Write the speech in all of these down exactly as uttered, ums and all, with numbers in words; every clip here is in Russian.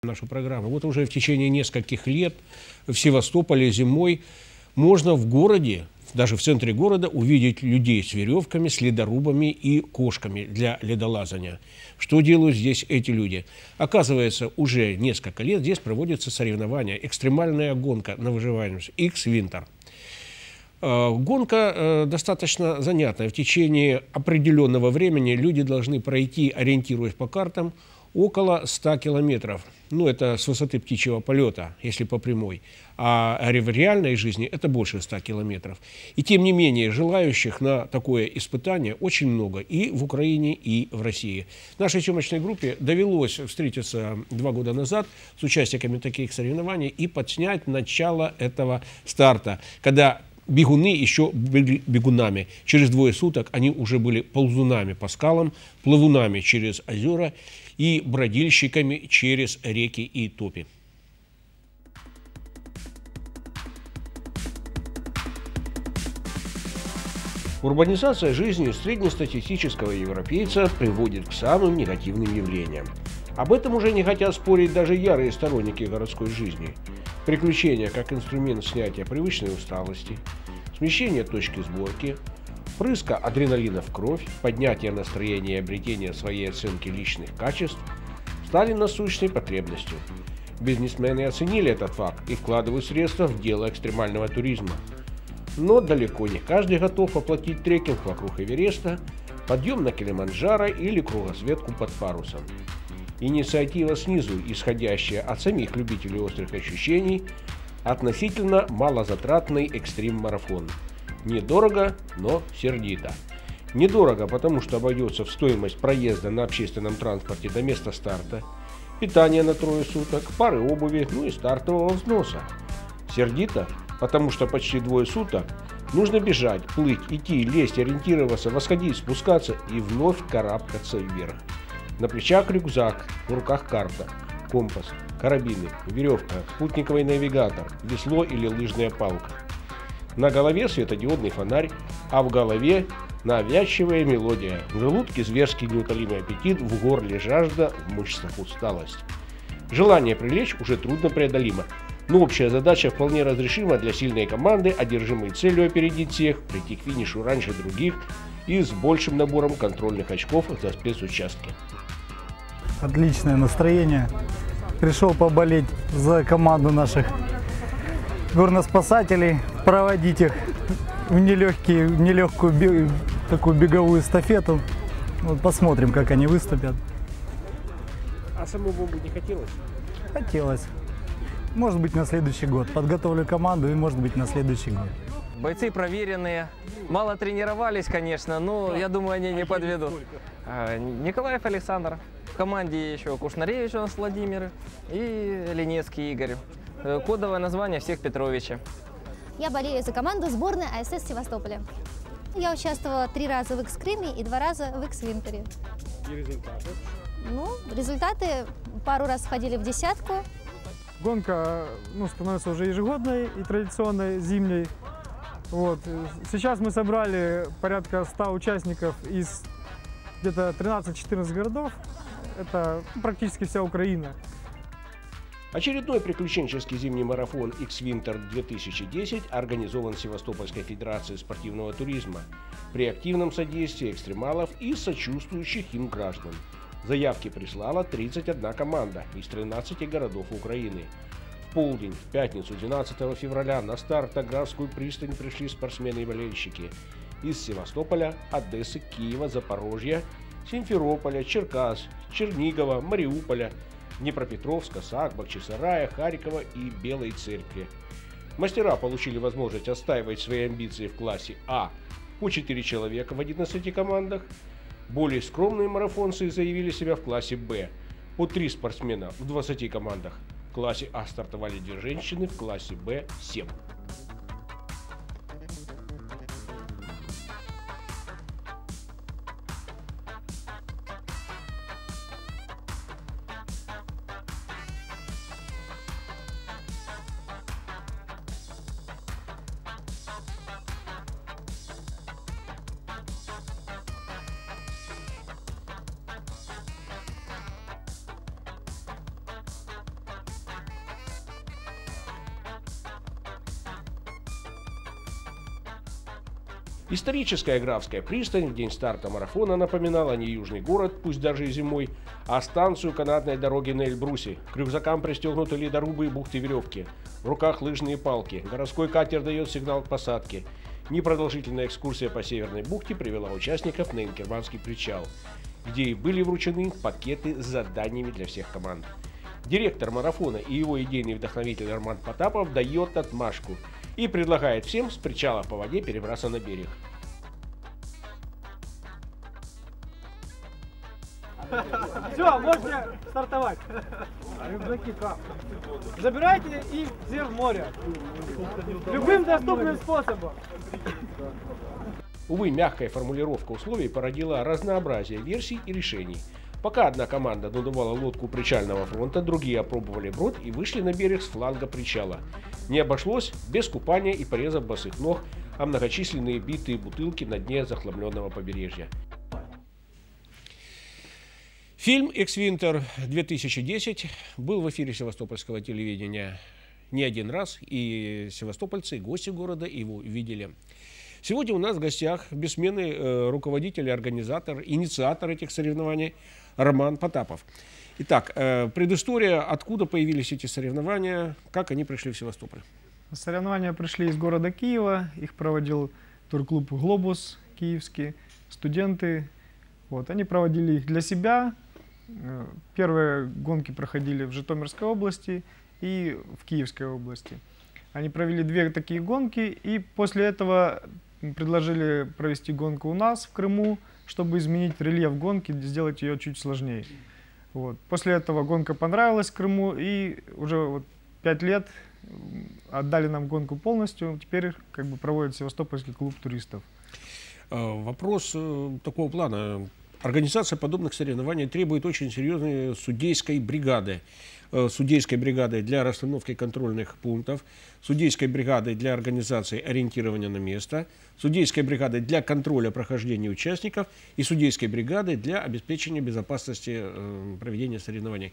нашу программу. Вот уже в течение нескольких лет в Севастополе зимой можно в городе, даже в центре города, увидеть людей с веревками, с ледорубами и кошками для ледолазания. Что делают здесь эти люди? Оказывается, уже несколько лет здесь проводятся соревнования, экстремальная гонка на выживание, X-Winter. Гонка достаточно занятная. В течение определенного времени люди должны пройти, ориентируясь по картам, около ста километров. Ну, это с высоты птичьего полета, если по прямой. А в реальной жизни это больше ста километров. И тем не менее, желающих на такое испытание очень много и в Украине, и в России. Нашей съемочной группе довелось встретиться два года назад с участниками таких соревнований и подснять начало этого старта, когда бегуны еще были бегунами. Через двое суток они уже были ползунами по скалам, плавунами через озера и бродильщиками через реки и топи. Урбанизация жизни среднестатистического европейца приводит к самым негативным явлениям. Об этом уже не хотят спорить даже ярые сторонники городской жизни. Приключения как инструмент снятия привычной усталости, смещение точки сборки, впрыска адреналина в кровь, поднятие настроения и обретение своей оценки личных качеств стали насущной потребностью. Бизнесмены оценили этот факт и вкладывают средства в дело экстремального туризма. Но далеко не каждый готов оплатить трекинг вокруг Эвереста, подъем на Килиманджаро или кругосветку под парусом. Инициатива снизу, исходящая от самих любителей острых ощущений, относительно малозатратный экстрим-марафон. Недорого, но сердито. Недорого, потому что обойдется в стоимость проезда на общественном транспорте до места старта, питания на трое суток, пары обуви, ну и стартового взноса. Сердито, потому что почти двое суток нужно бежать, плыть, идти, лезть, ориентироваться, восходить, спускаться и вновь карабкаться вверх. На плечах рюкзак, в руках карта, компас, карабины, веревка, спутниковый навигатор, весло или лыжная палка. На голове светодиодный фонарь, а в голове навязчивая мелодия. В желудке зверский неутолимый аппетит, в горле жажда, в мышцах усталость. Желание прилечь уже трудно преодолимо, но общая задача вполне разрешима для сильной команды, одержимой целью опередить всех, прийти к финишу раньше других и с большим набором контрольных очков за спецучастки. Отличное настроение. Пришел поболеть за команду наших горноспасателей, проводить их в нелегкие, в нелегкую такую беговую эстафету. Вот посмотрим, как они выступят. А самому бы не хотелось? Хотелось. Может быть, на следующий год. Подготовлю команду и, может быть, на следующий год. Бойцы проверенные. Мало тренировались, конечно, но я думаю, они не подведут. Николаев Александр. В команде еще Кушнаревич у нас Владимир и Ленецкий Игорь. Кодовое название всех Петровича. Я болею за команду сборной АСС Севастополя. Я участвовала три раза в X-Криме и два раза в X-Винтере. И результаты? Ну, результаты пару раз входили в десятку. Гонка ну, становится уже ежегодной и традиционной, зимней. Вот. Сейчас мы собрали порядка ста участников из где-то тринадцати-четырнадцати городов. Это практически вся Украина. Очередной приключенческий зимний марафон X-Winter две тысячи десять организован Севастопольской федерацией спортивного туризма при активном содействии экстремалов и сочувствующих им граждан. Заявки прислала тридцать одна команда из тринадцати городов Украины. В полдень, в пятницу, двенадцатого февраля, на старт на Градскую пристань пришли спортсмены и болельщики из Севастополя, Одессы, Киева, Запорожья, Симферополя, Черкас, Чернигова, Мариуполя, Днепропетровска, Сак, Бахчисарая, Харькова и Белой Церкви. Мастера получили возможность отстаивать свои амбиции в классе А по четыре человека в одиннадцати командах. Более скромные марафонцы заявили себя в классе Б по три спортсмена в двадцати командах. В классе А стартовали две женщины, в классе Б – семь. Историческая Графская пристань в день старта марафона напоминала не южный город, пусть даже и зимой, а станцию канатной дороги на Эльбрусе. К рюкзакам пристегнуты ледорубы и бухты-веревки. В руках лыжные палки. Городской катер дает сигнал к посадке. Непродолжительная экскурсия по Северной бухте привела участников на Инкерманский причал, где и были вручены пакеты с заданиями для всех команд. Директор марафона и его идейный вдохновитель Роман Потапов дает отмашку и предлагает всем с причала по воде перебраться на берег. Все, можно стартовать. Рюкзаки как? Забирайте их все в море. Любым доступным способом. Увы, мягкая формулировка условий породила разнообразие версий и решений. Пока одна команда надувала лодку у причального фронта, другие опробовали брод и вышли на берег с фланга причала. Не обошлось без купания и порезов босых ног, а многочисленные битые бутылки на дне захламленного побережья. Фильм «Экс-Винтер две тысячи десять» был в эфире севастопольского телевидения не один раз, и севастопольцы, гости города его видели. Сегодня у нас в гостях бессменный э, руководитель, организатор, инициатор этих соревнований Роман Потапов. Итак, э, предыстория, откуда появились эти соревнования, как они пришли в Севастополь? Соревнования пришли из города Киева, их проводил турклуб «Глобус» киевский, студенты. Вот, они проводили их для себя. Первые гонки проходили в Житомирской области и в Киевской области. Они провели две такие гонки, и после этого предложили провести гонку у нас в Крыму, чтобы изменить рельеф гонки, сделать ее чуть сложнее. Вот. После этого гонка понравилась Крыму, и уже вот пять лет отдали нам гонку полностью. Теперь как бы проводит Севастопольский клуб туристов. Вопрос такого плана. Организация подобных соревнований требует очень серьезной судейской бригады. Судейской бригады для расстановки контрольных пунктов, судейской бригады для организации ориентирования на место, судейской бригады для контроля прохождения участников и судейской бригады для обеспечения безопасности э, проведения соревнований.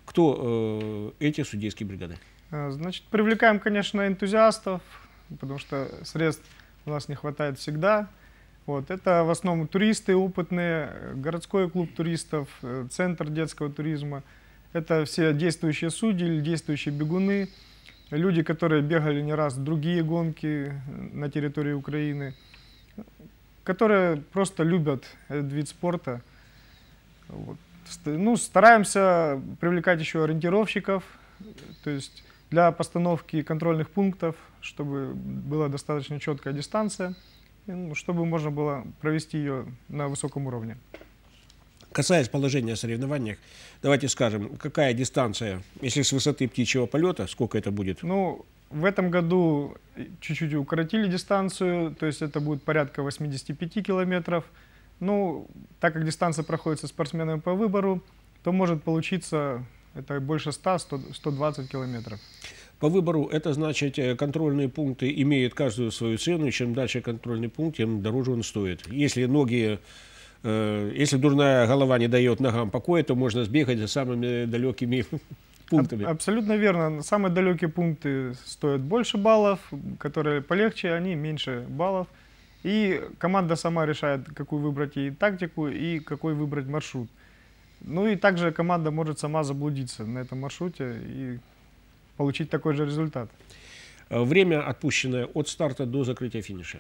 Кто э, эти судейские бригады? Значит, привлекаем, конечно, энтузиастов, потому что средств у нас не хватает всегда. Вот, это в основном туристы опытные, городской клуб туристов, центр детского туризма. Это все действующие судьи или действующие бегуны, люди, которые бегали не раз в другие гонки на территории Украины, которые просто любят этот вид спорта. Вот. Ну, стараемся привлекать еще ориентировщиков, то есть для постановки контрольных пунктов, чтобы была достаточно четкая дистанция, чтобы можно было провести ее на высоком уровне. Касаясь положения о соревнованиях, давайте скажем, какая дистанция, если с высоты птичьего полета, сколько это будет? Ну, в этом году чуть-чуть укоротили дистанцию, то есть это будет порядка восьмидесяти пяти километров. Ну, так как дистанция проходит со спортсменами по выбору, то может получиться это больше ста — ста двадцати километров. По выбору это значит, контрольные пункты имеют каждую свою цену, и чем дальше контрольный пункт, тем дороже он стоит. Если ноги, э, если дурная голова не дает ногам покоя, то можно сбегать за самыми далекими пунктами. Абсолютно верно. Самые далекие пункты стоят больше баллов, которые полегче, они меньше баллов. И команда сама решает, какую выбрать ей тактику и какой выбрать маршрут. Ну и также команда может сама заблудиться на этом маршруте и получить такой же результат. Время, отпущенное от старта до закрытия финиша?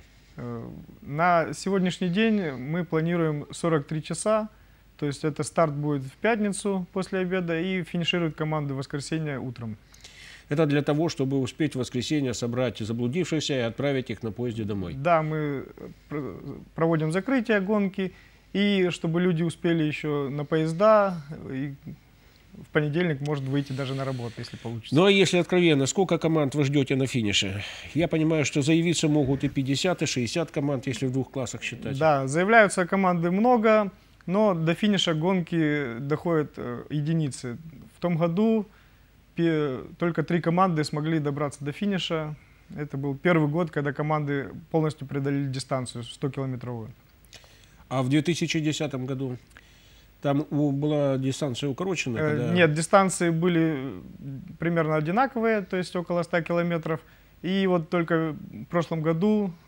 На сегодняшний день мы планируем сорок три часа, то есть это старт будет в пятницу после обеда и финиширует команда в воскресенье утром. Это для того, чтобы успеть в воскресенье собрать заблудившихся и отправить их на поезде домой? Да, мы проводим закрытие гонки, и чтобы люди успели еще на поезда, и в понедельник может выйти даже на работу, если получится. Ну а если откровенно, сколько команд вы ждете на финише? Я понимаю, что заявиться могут и пятьдесят, и шестьдесят команд, если в двух классах считать. Да, заявляются команды много, но до финиша гонки доходят единицы. В том году только три команды смогли добраться до финиша. Это был первый год, когда команды полностью преодолели дистанцию стокилометровую. А в две тысячи десятом году там была дистанция укорочена? Когда... Нет, дистанции были примерно одинаковые, то есть около ста километров. И вот только в прошлом году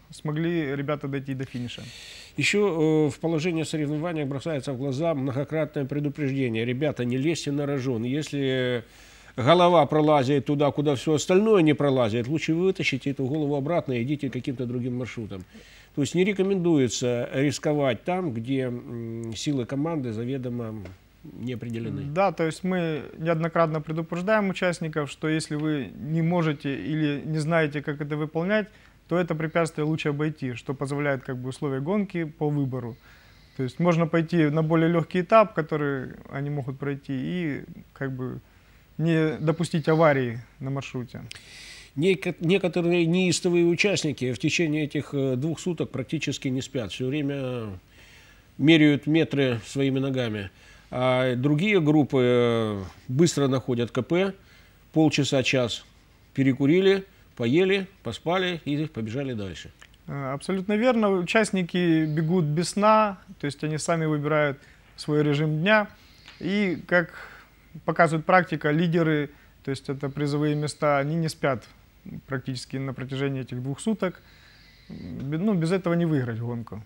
смогли ребята дойти до финиша. Еще э, в положении соревнования бросается в глаза многократное предупреждение. Ребята, не лезьте на рожон. Если голова пролазит туда, куда все остальное не пролазит, лучше вытащите эту голову обратно и идите каким-то другим маршрутом. То есть не рекомендуется рисковать там, где м, силы команды заведомо не определены. Да, то есть мы неоднократно предупреждаем участников, что если вы не можете или не знаете, как это выполнять, то это препятствие лучше обойти, что позволяет как бы условия гонки по выбору. То есть можно пойти на более легкий этап, который они могут пройти, и как бы не допустить аварии на маршруте. Некоторые неистовые участники в течение этих двух суток практически не спят. Все время меряют метры своими ногами. А другие группы быстро находят КП, полчаса-час перекурили, поели, поспали и побежали дальше. Абсолютно верно. Участники бегут без сна, то есть они сами выбирают свой режим дня. И, как показывает практика, лидеры, то есть это призовые места, они не спят практически на протяжении этих двух суток. Ну, без этого не выиграть гонку.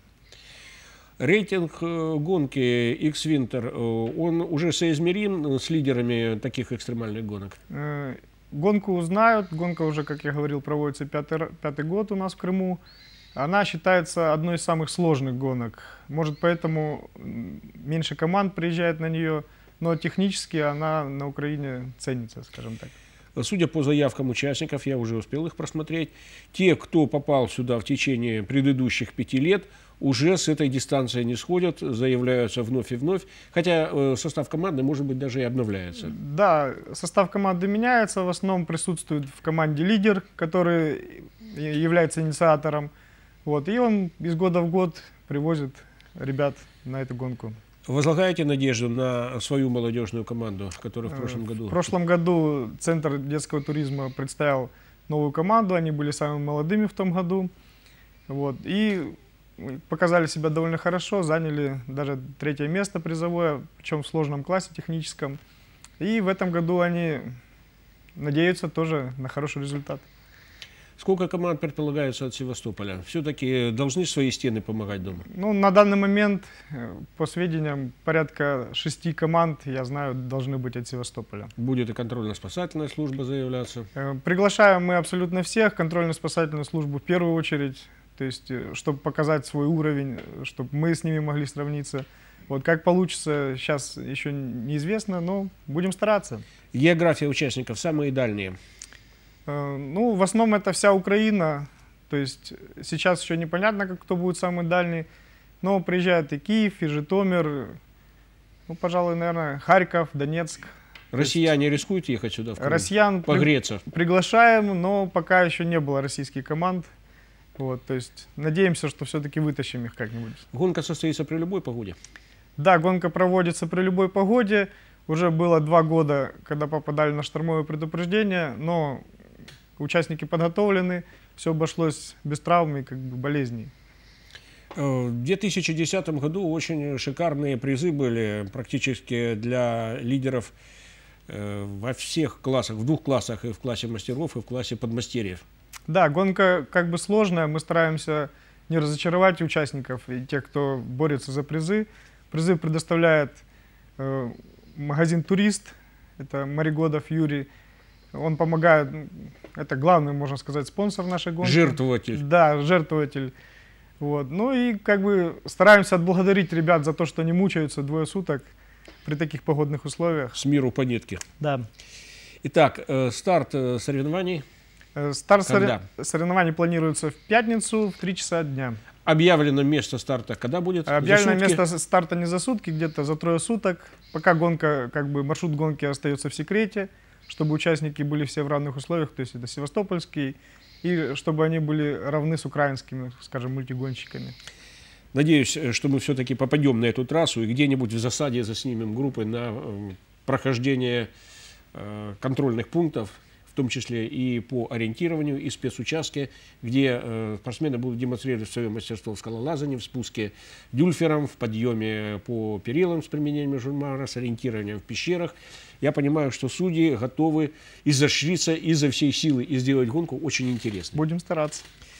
Рейтинг гонки X-Winter, он уже соизмерим с лидерами таких экстремальных гонок? Гонку знают. Гонка уже, как я говорил, проводится пятый, пятый год у нас в Крыму. Она считается одной из самых сложных гонок. Может, поэтому меньше команд приезжает на нее, но технически она на Украине ценится, скажем так. Судя по заявкам участников, я уже успел их просмотреть, те, кто попал сюда в течение предыдущих пяти лет, уже с этой дистанции не сходят, заявляются вновь и вновь, хотя э, состав команды, может быть, даже и обновляется. Да, состав команды меняется, в основном присутствует в команде лидер, который является инициатором, вот, и он из года в год привозит ребят на эту гонку. Возлагаете надежду на свою молодежную команду, которая в прошлом году? В прошлом году Центр детского туризма представил новую команду, они были самыми молодыми в том году, вот, и показали себя довольно хорошо, заняли даже третье место призовое, причем в сложном классе техническом. И в этом году они надеются тоже на хороший результат. Сколько команд предполагается от Севастополя? Все-таки должны свои стены помогать дома? Ну, на данный момент, по сведениям, порядка шести команд, я знаю, должны быть от Севастополя. Будет и контрольно-спасательная служба заявляться? Приглашаем мы абсолютно всех, контрольно-спасательную службу в первую очередь. То есть, чтобы показать свой уровень, чтобы мы с ними могли сравниться. Вот как получится, сейчас еще неизвестно, но будем стараться. География участников, самые дальние? Ну, в основном это вся Украина. То есть, сейчас еще непонятно, как кто будет самый дальний. Но приезжают и Киев, и Житомир, ну, пожалуй, наверное, Харьков, Донецк. Россияне есть, рискуют ехать сюда в Крым? Россиян погреться? При, приглашаем, но пока еще не было российских команд. Вот, то есть надеемся, что все-таки вытащим их как-нибудь. Гонка состоится при любой погоде? Да, гонка проводится при любой погоде. Уже было два года, когда попадали на штормовое предупреждение, но участники подготовлены, все обошлось без травм и как бы болезней. В две тысячи десятом году очень шикарные призы были практически для лидеров во всех классах, в двух классах, и в классе мастеров, и в классе подмастерьев. Да, гонка как бы сложная, мы стараемся не разочаровать участников и тех, кто борется за призы. Призы предоставляет э, магазин «Турист», это Маригодов Юрий. Он помогает, это главный, можно сказать, спонсор нашей гонки. Жертвователь. Да, жертвователь. Вот. Ну и как бы стараемся отблагодарить ребят за то, что они мучаются двое суток при таких погодных условиях. С миру по нитке. Да. Итак, э, старт э, соревнований. Старт когда? Соревнований планируется в пятницу в три часа дня. Объявлено место старта когда будет? Объявлено место старта не за сутки, где-то за трое суток. Пока гонка, как бы маршрут гонки остается в секрете, чтобы участники были все в равных условиях, то есть это севастопольский, и чтобы они были равны с украинскими, скажем, мультигонщиками. Надеюсь, что мы все-таки попадем на эту трассу и где-нибудь в засаде заснимем группы на прохождение контрольных пунктов, в том числе и по ориентированию, и спецучастке, где э, спортсмены будут демонстрировать свое мастерство в скалолазании, в спуске дюльфером, в подъеме по перилам с применением журмара, с ориентированием в пещерах. Я понимаю, что судьи готовы изощриться изо всей силы и сделать гонку очень интересной. Будем стараться.